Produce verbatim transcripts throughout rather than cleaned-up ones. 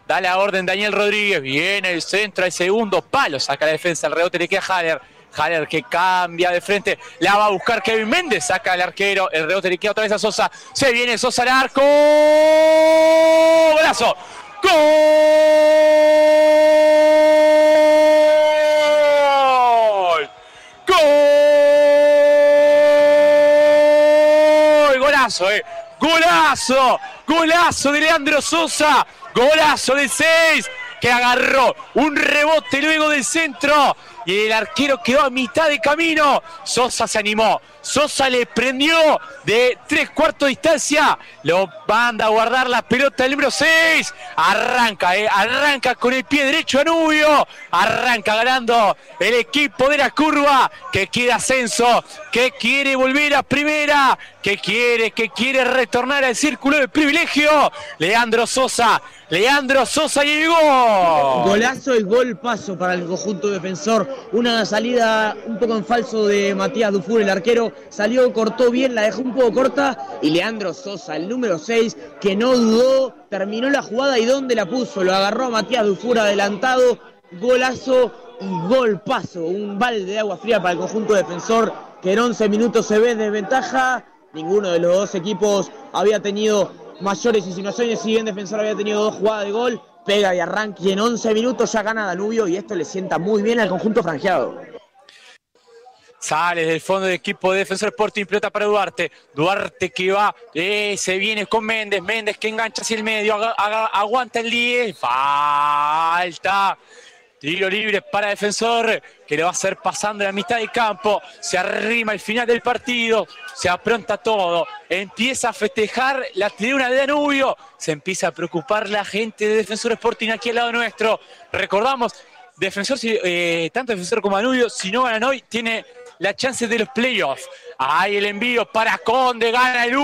Da la orden Daniel Rodríguez. Viene el centro, al segundo palo. Saca la defensa, el rebote le queda a Haller. Haller que cambia de frente. La va a buscar Kevin Méndez. Saca al arquero. El rebote le queda otra vez a Sosa. Se viene Sosa al arco. ¡Golazo! ¡Gol! ¡Gol! ¡Golazo, eh! ¡Golazo! ¡Golazo de Leandro Sosa! ¡Golazo de seis! Que agarró un rebote luego del centro y el arquero quedó a mitad de camino. Sosa se animó, Sosa le prendió de tres cuartos de distancia, lo manda a guardar la pelota el número seis. Arranca, eh, arranca con el pie derecho Danubio, arranca ganando el equipo de la curva que quiere ascenso, que quiere volver a primera, que quiere, que quiere retornar al círculo de privilegio. Leandro Sosa, Leandro Sosa y el gol. Golazo y gol paso para el conjunto defensor. Una salida un poco en falso de Matías Dufour, el arquero. Salió, cortó bien, la dejó un poco corta. Y Leandro Sosa, el número seis, que no dudó, terminó la jugada y ¿dónde la puso? Lo agarró a Matías Dufour adelantado. Golazo y gol paso. Un balde de agua fría para el conjunto defensor, que en once minutos se ve en desventaja. Ninguno de los dos equipos había tenido mayores insinuaciones, si bien Defensor había tenido dos jugadas de gol, pega y arranca y en once minutos ya gana Danubio y esto le sienta muy bien al conjunto franjeado. Sale del fondo del equipo de Defensor Sporting, pelota para Duarte, Duarte que va, eh, se viene con Méndez, Méndez que engancha hacia el medio, aga, aga, aguanta el diez, falta. Tiro libre para Defensor, que le va a hacer pasando la mitad del campo. Se arrima el final del partido, se apronta todo. Empieza a festejar la tribuna de Danubio. Se empieza a preocupar la gente de Defensor Sporting aquí al lado nuestro. Recordamos, Defensor, eh, tanto Defensor como Danubio, si no ganan hoy, tiene la chance de los playoffs. Ahí el envío para Conde, gana el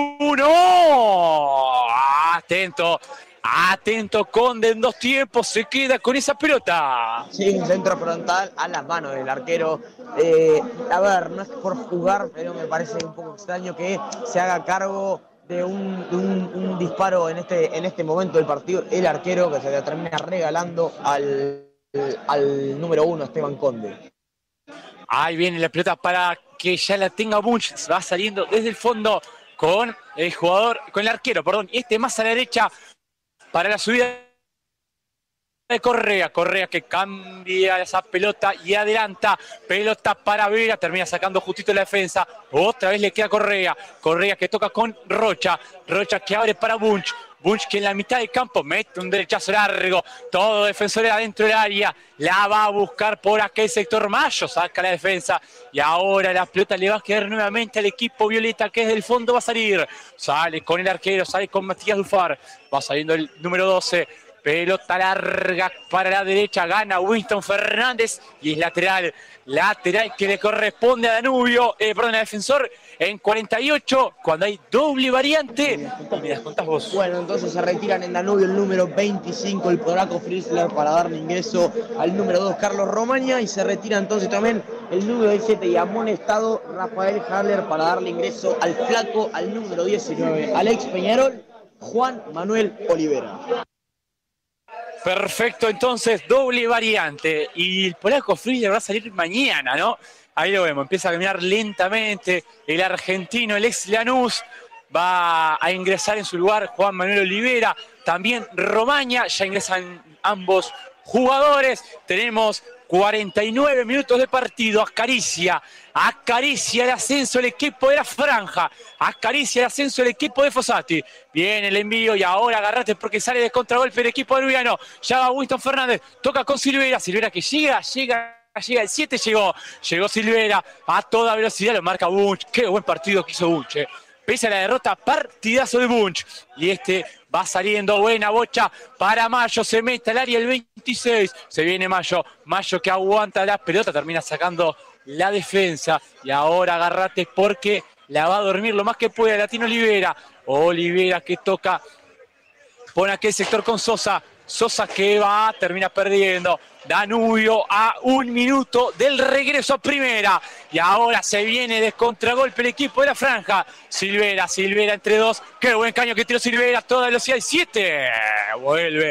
uno. Atento. Atento Conde en dos tiempos, se queda con esa pelota. Sí, un centro frontal a las manos del arquero. Eh, a ver, no es por jugar, pero me parece un poco extraño que se haga cargo de un, de un, un disparo en este, en este momento del partido. El arquero que se le termina regalando al, al número uno, Esteban Conde. Ahí viene la pelota para que ya la tenga Bunch. Va saliendo desde el fondo con el jugador, con el arquero, perdón. Este más a la derecha. Para la subida de Correa, Correa que cambia esa pelota y adelanta, pelota para Vera, termina sacando justito la defensa, otra vez le queda Correa, Correa que toca con Rocha, Rocha que abre para Bunch, Bunch que en la mitad del campo mete un derechazo largo, todo defensor adentro del área, la va a buscar por aquel sector, Mayo saca la defensa y ahora la pelota le va a quedar nuevamente al equipo violeta que desde el fondo va a salir, sale con el arquero, sale con Matías Dufar, va saliendo el número doce, pelota larga para la derecha, gana Winston Fernández y es lateral, lateral que le corresponde a Danubio, eh, perdón, a Defensor en cuarenta y ocho, cuando hay doble variante. Y me das contás vos. Bueno, entonces se retiran en Danubio el número veinticinco, el polaco Fritzler, para darle ingreso al número dos, Carlos Romaña, y se retira entonces también el número diecisiete y amonestado Rafael Haller para darle ingreso al flaco, al número diecinueve, Alex Peñarol, Juan Manuel Olivera. Perfecto, entonces doble variante y el polaco Fritzler va a salir mañana, ¿no? Ahí lo vemos, empieza a caminar lentamente el argentino, el ex Lanús, va a ingresar en su lugar Juan Manuel Olivera, también Romaña, ya ingresan ambos jugadores, tenemos cuarenta y nueve minutos de partido, acaricia, acaricia el ascenso el equipo de la franja, acaricia el ascenso el equipo de Fossati, viene el envío y ahora agarrate porque sale de contragolpe el equipo anubiano, ya va Winston Fernández, toca con Silvera, Silvera que llega, llega, llega el siete, llegó, llegó Silvera a toda velocidad, lo marca Bunch, qué buen partido que hizo Bunch, eh. Pese a la derrota, partidazo de Bunch. Y este va saliendo, buena bocha para Mayo, se mete al área el veintiséis. Se viene Mayo, Mayo que aguanta la pelota, termina sacando la defensa. Y ahora agárrate porque la va a dormir lo más que puede Latino Olivera. Olivera que toca, pone aquel sector con Sosa. Sosa que va, termina perdiendo. Danubio a un minuto del regreso a primera. Y ahora se viene de contragolpe el equipo de la franja. Silvera, Silvera entre dos. Qué buen caño que tiró Silvera. Toda velocidad. Y siete. Vuelve.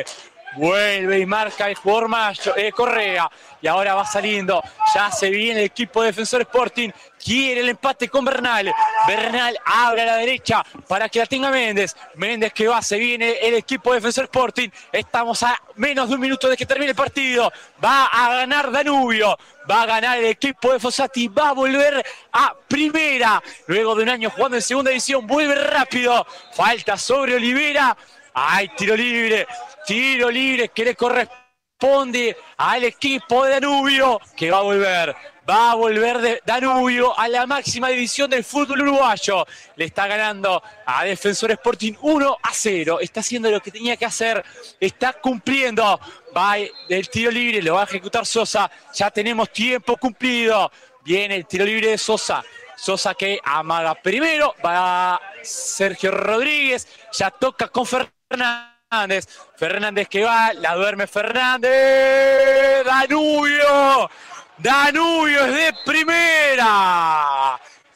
Vuelve y marca el jugador Mayo, eh, Correa. Y ahora va saliendo. Ya se viene el equipo de Defensor Sporting. Quiere el empate con Bernal. Bernal abre a la derecha para que la tenga Méndez. Méndez que va, se viene el equipo de Defensor Sporting. Estamos a menos de un minuto de que termine el partido. Va a ganar Danubio. Va a ganar el equipo de Fossati. Va a volver a primera. Luego de un año jugando en segunda división. Vuelve rápido. Falta sobre Olivera. ¡Ay, tiro libre! Tiro libre que le corresponde al equipo de Danubio, que va a volver. Va a volver de Danubio a la máxima división del fútbol uruguayo. Le está ganando a Defensor Sporting uno a cero. Está haciendo lo que tenía que hacer. Está cumpliendo. Va el tiro libre, lo va a ejecutar Sosa. Ya tenemos tiempo cumplido. Viene el tiro libre de Sosa. Sosa que amaga primero. Va Sergio Rodríguez. Ya toca con Fernández. Fernández que va. La duerme Fernández. Danubio. Danubio es de primera.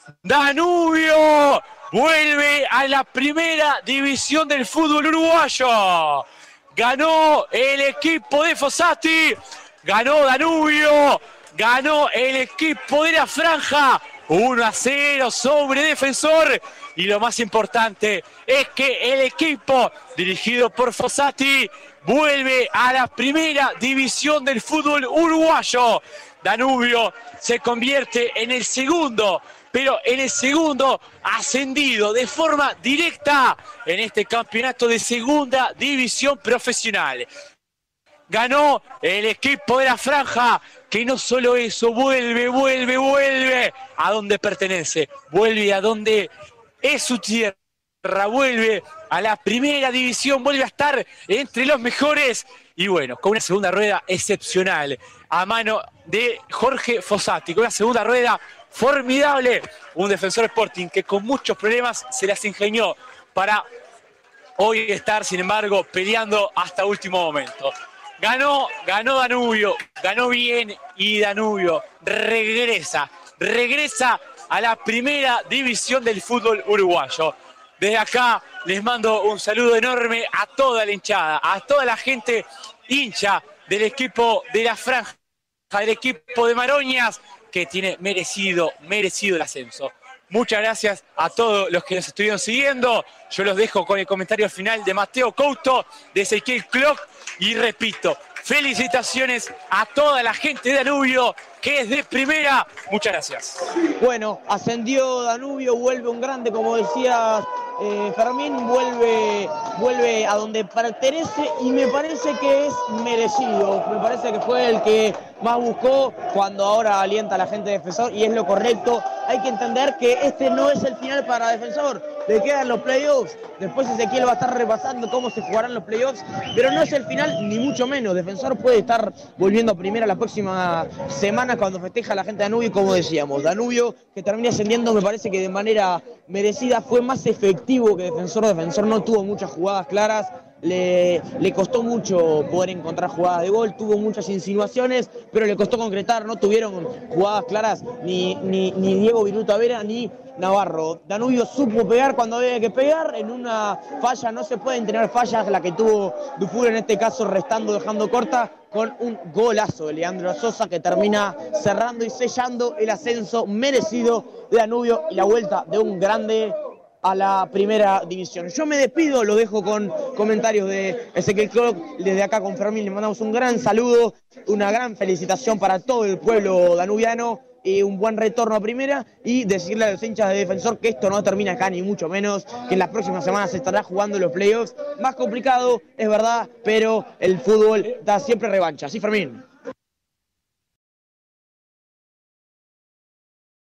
Danubio vuelve a la primera división del fútbol uruguayo. Ganó el equipo de Fossati. Ganó Danubio. Ganó el equipo de la Franja. uno a cero sobre Defensor. Y lo más importante es que el equipo dirigido por Fossati vuelve a la primera división del fútbol uruguayo. Danubio se convierte en el segundo, pero en el segundo ascendido de forma directa en este campeonato de segunda división profesional. Ganó el equipo de la Franja, que no solo eso, vuelve, vuelve, vuelve a donde pertenece, vuelve a donde es su tierra, vuelve a la primera división, vuelve a estar entre los mejores. Y bueno, con una segunda rueda excepcional a mano de Jorge Fossati, con una segunda rueda formidable, un Defensor Sporting que con muchos problemas se las ingenió para hoy estar, sin embargo, peleando hasta último momento. Ganó, ganó Danubio, ganó bien y Danubio regresa, regresa a la primera división del fútbol uruguayo. Desde acá les mando un saludo enorme a toda la hinchada, a toda la gente hincha del equipo de la Franja, del equipo de Maroñas, que tiene merecido, merecido el ascenso. Muchas gracias a todos los que nos estuvieron siguiendo. Yo los dejo con el comentario final de Mateo Couto, de Ezequiel Clock, y repito, felicitaciones a toda la gente de Danubio, que es de primera. Muchas gracias. Bueno, ascendió Danubio, vuelve un grande, como decía eh, Fermín, vuelve, vuelve a donde pertenece y me parece que es merecido. Me parece que fue el que más buscó cuando ahora alienta a la gente de Defensor y es lo correcto. Hay que entender que este no es el final para Defensor. Le quedan los playoffs. Después Ezequiel va a estar repasando cómo se jugarán los playoffs, pero no es el final ni mucho menos. Defensor puede estar volviendo a primera la próxima semana cuando festeja a la gente de Danubio, como decíamos. Danubio, que termina ascendiendo, me parece que de manera merecida, fue más efectivo que Defensor. Defensor no tuvo muchas jugadas claras. Le, le costó mucho poder encontrar jugadas de gol, tuvo muchas insinuaciones, pero le costó concretar, no tuvieron jugadas claras ni, ni, ni Diego Viruta Vera ni Navarro. Danubio supo pegar cuando había que pegar, en una falla no se pueden tener fallas, la que tuvo Dufour en este caso restando, dejando corta, con un golazo de Leandro Sosa que termina cerrando y sellando el ascenso merecido de Danubio y la vuelta de un grande a la primera división. Yo me despido, lo dejo con comentarios de Ezequiel Clock. Desde acá con Fermín le mandamos un gran saludo, una gran felicitación para todo el pueblo danubiano y un buen retorno a primera, y decirle a los hinchas de Defensor que esto no termina acá ni mucho menos, que en las próximas semanas se estará jugando los playoffs. Más complicado, es verdad, pero el fútbol da siempre revancha. ¿Sí, Fermín?